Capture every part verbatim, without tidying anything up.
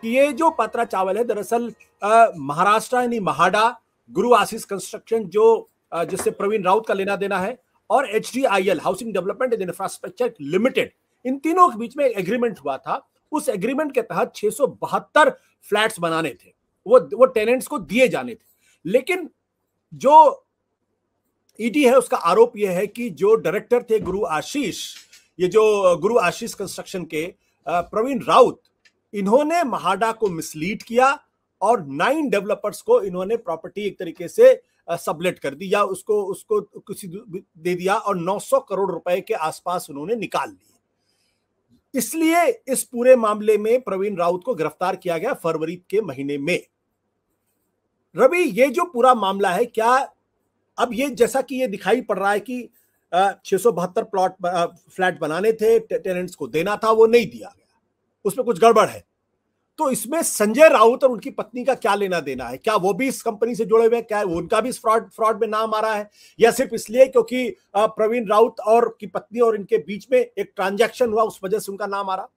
कि ये जो पात्रा चावल है दरअसल महाराष्ट्र यानी महाडा, गुरु आशीष कंस्ट्रक्शन जो uh, जिससे प्रवीण राउत का लेना देना है, और H D I L housing development and infrastructure limited, इन तीनों के बीच में एग्रीमेंट हुआ था। उस एग्रीमेंट के तहत छह सौ बहत्तर फ्लैट्स बनाने थे, वो वो टेनेंट्स को दिए जाने थे। लेकिन जो ईडी है उसका आरोप यह है कि जो डायरेक्टर थे गुरु आशीष, ये जो गुरु आशीष कंस्ट्रक्शन के प्रवीण राउत, इन्होंने महाडा को मिसलीड किया और नाइन डेवलपर्स को इन्होंने प्रॉपर्टी एक तरीके से सबलेट कर दी या उसको उसको किसी दे दिया और नौ सौ करोड़ रुपए के आसपास उन्होंने निकाल लिए। इसलिए इस पूरे मामले में प्रवीण राउत को गिरफ्तार किया गया फरवरी के महीने में। रवि, ये जो पूरा मामला है, क्या अब ये जैसा कि ये दिखाई पड़ रहा है कि छह सौ बहत्तर प्लॉट फ्लैट बनाने थे, टेनेंट्स को देना था, वो नहीं दिया गया, उसमें कुछ गड़बड़ है, तो इसमें संजय राउत और उनकी पत्नी का क्या लेना देना है? क्या वो भी इस कंपनी से जुड़े हुए हैं? क्या उनका भी इस फ्रॉड फ्रॉड में नाम आ रहा है, या सिर्फ इसलिए क्योंकि प्रवीण राउत और की पत्नी और इनके बीच में एक ट्रांजैक्शन हुआ उस वजह से उनका नाम आ रहा?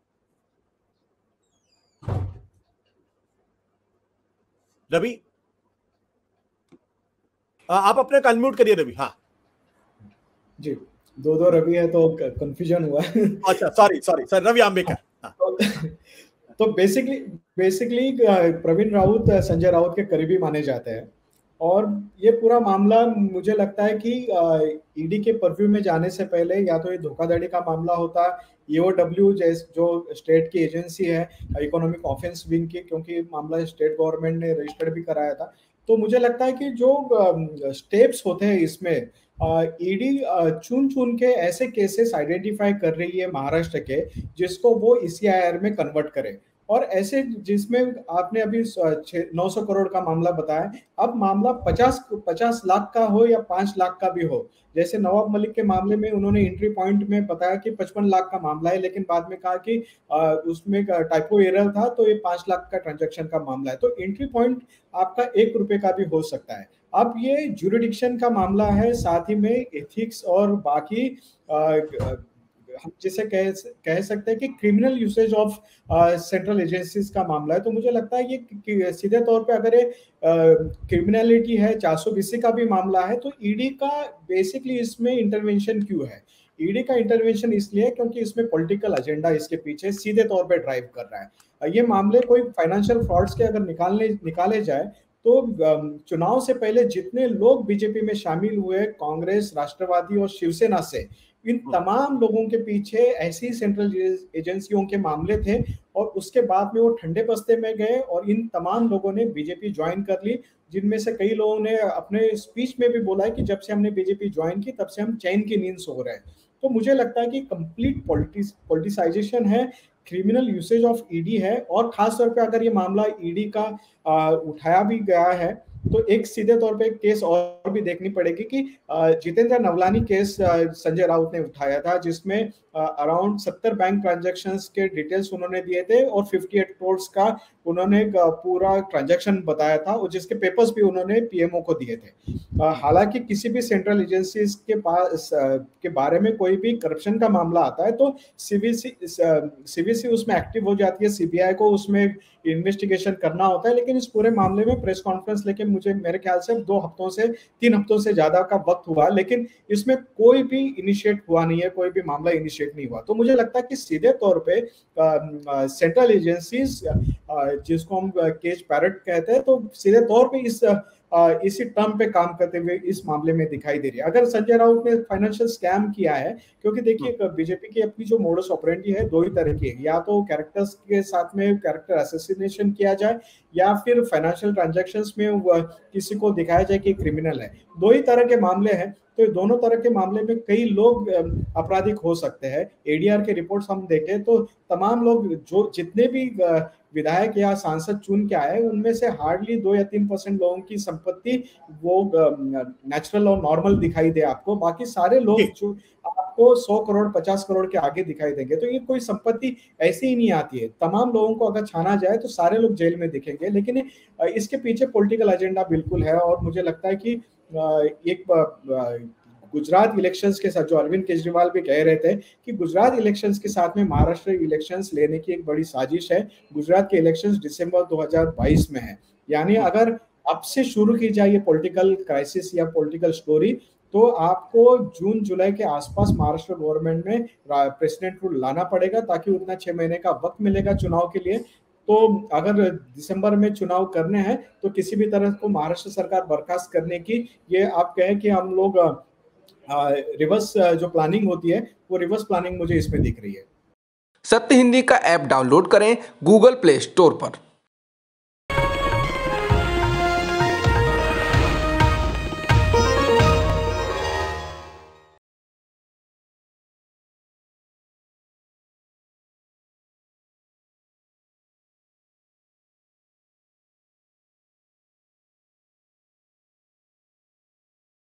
रवि, आप अपने को अनम्यूट करिए रवि। हाँ जी, दो दो रवि है तो कंफ्यूजन हुआ। अच्छा, sorry sorry sir, Ravi Ambekar. हाँ। तो बेसिकली बेसिकली प्रवीण राउत संजय राउत के करीबी माने जाते हैं, और ये पूरा मामला मुझे लगता है कि ईडी के परव्यू में जाने से पहले या तो ये धोखाधड़ी का मामला होता, ईओडब्ल्यू जो स्टेट की एजेंसी है इकोनॉमिक ऑफेंस विंग की, क्योंकि मामला स्टेट गवर्नमेंट ने रजिस्टर्ड भी कराया था। तो मुझे लगता है कि जो स्टेप्स होते हैं इसमें ईडी चुन चुन के ऐसे केसेस आइडेंटिफाई कर रही है महाराष्ट्र के, जिसको वो ईसीआईआर में कन्वर्ट करे, और ऐसे जिसमें आपने अभी नौ सौ करोड़ का मामला बताया, अब मामला पचास पचास लाख का हो या पांच लाख का भी हो। जैसे नवाब मलिक के मामले में उन्होंने एंट्री पॉइंट में बताया कि पचपन लाख का मामला है, लेकिन बाद में कहा कि उसमें टाइपो एरर था तो ये पांच लाख का ट्रांजैक्शन का मामला है। तो एंट्री पॉइंट आपका एक रुपए का भी हो सकता है। अब ये ज्यूरिडिक्शन का मामला है, साथ ही में एथिक्स और बाकी हम जिसे कह कह सकते हैं कि criminal usage of central agencies का मामला है। तो मुझे लगता है ये सीधे तौर पे अगर ये क्रिमिनलिटी है, चार सौ बीसी का भी मामला है, तो ईडी का बेसिकली इसमें इंटरवेंशन क्यों है? ईडी का इंटरवेंशन इसलिए क्योंकि इसमें पॉलिटिकल एजेंडा इसके पीछे सीधे तौर पे ड्राइव कर रहा है। ये मामले कोई फाइनेंशियल फ्रॉड्स के अगर निकालने निकाले जाए तो चुनाव से पहले जितने लोग बीजेपी में शामिल हुए, कांग्रेस, राष्ट्रवादी और शिवसेना से, इन तमाम लोगों के पीछे ऐसी सेंट्रल एजेंसियों के मामले थे, और उसके बाद में वो ठंडे बस्ते में गए और इन तमाम लोगों ने बीजेपी ज्वाइन कर ली, जिनमें से कई लोगों ने अपने स्पीच में भी बोला है कि जब से हमने बीजेपी ज्वाइन की तब से हम चैन की नींद सो रहे हैं। तो मुझे लगता है कि कंप्लीट पॉलिटिस पॉलिटिसाइजेशन है, क्रिमिनल यूसेज ऑफ ईडी है, और खास तौर पे अगर ये मामला ईडी का आ, उठाया भी गया है तो एक सीधे तौर पे एक केस और भी देखनी पड़ेगी कि जितेंद्र नवलानी केस संजय राउत ने उठाया था, जिसमें अराउंड सत्तर बैंक ट्रांजैक्शंस के डिटेल्स उन्होंने दिए थे और अट्ठावन करोड़ का उन्होंने पूरा ट्रांजैक्शन बताया था, और जिसके पेपर्स भी उन्होंने पीएमओ को दिए थे। हालांकि किसी भी सेंट्रल एजेंसीज के पास के बारे में कोई भी करप्शन का मामला आता है तो सीवीसी सीवीसी उसमें एक्टिव हो जाती है, सीबीआई को उसमें इन्वेस्टिगेशन करना होता है। लेकिन इस पूरे मामले में प्रेस कॉन्फ्रेंस लेके मुझे मेरे ख्याल से दो हफ्तों से तीन हफ्तों से ज्यादा का वक्त हुआ, लेकिन इसमें कोई भी इनिशिएट हुआ नहीं है, कोई भी मामला इनिशिएट नहीं हुआ। तो मुझे लगता है कि सीधे तौर पे सेंट्रल एजेंसीज, जिसको हम केज पैरेट कहते हैं, तो सीधे तौर पे इस आ, इसी टर्म पे काम करते हुए इस मामले में दिखाई दे रही है। अगर संजय राउत ने फाइनेंशियल स्कैम किया है, क्योंकि देखिए बीजेपी की अपनी जो मोडस ऑपरेंडी है दो ही तरह की है, या तो कैरेक्टर्स के साथ में कैरेक्टर असैसिनेशन किया जाए, या फिर फाइनेंशियल ट्रांजैक्शंस में किसी को दिखाया जाए कि क्रिमिनल है। दो ही तरह के मामले हैं, तो दोनों तरह के मामले में कई लोग आपराधिक हो सकते हैं। एडीआर के रिपोर्ट्स हम देखें तो तमाम लोग जो जितने भी विधायक या सांसद चुन के आए, उनमें से हार्डली दो या तीन परसेंट लोगों की संपत्ति वो नेचुरल और नॉर्मल दिखाई दे आपको, बाकी सारे लोग जो आपको सौ करोड़ पचास करोड़ के आगे दिखाई देंगे। तो ये कोई संपत्ति ऐसी ही नहीं आती है। तमाम लोगों को अगर छाना जाए तो सारे लोग जेल में दिखेंगे, लेकिन इसके पीछे पॉलिटिकल एजेंडा बिल्कुल है। और मुझे लगता है कि एक गुजरात इलेक्शंस के साथ, जो अरविंद केजरीवाल भी कह रहे थे कि गुजरात इलेक्शंस के साथ में महाराष्ट्र इलेक्शंस लेने की एक बड़ी साजिश है। गुजरात के इलेक्शंस दिसंबर दो हज़ार बाईस में है, यानी अगर अब से शुरू की जाए ये पॉलिटिकल क्राइसिस या पॉलिटिकल स्टोरी, तो आपको जून जुलाई के आसपास महाराष्ट्र गवर्नमेंट में प्रेसिडेंट रूल लाना पड़ेगा, ताकि उतना छह महीने का वक्त मिलेगा चुनाव के लिए। तो अगर दिसंबर में चुनाव करने हैं तो किसी भी तरह को महाराष्ट्र सरकार बर्खास्त करने की, ये आप कहें कि हम लोग रिवर्स जो प्लानिंग होती है वो रिवर्स प्लानिंग मुझे इसमें दिख रही है। सत्य हिंदी का ऐप डाउनलोड करें गूगल प्ले स्टोर पर।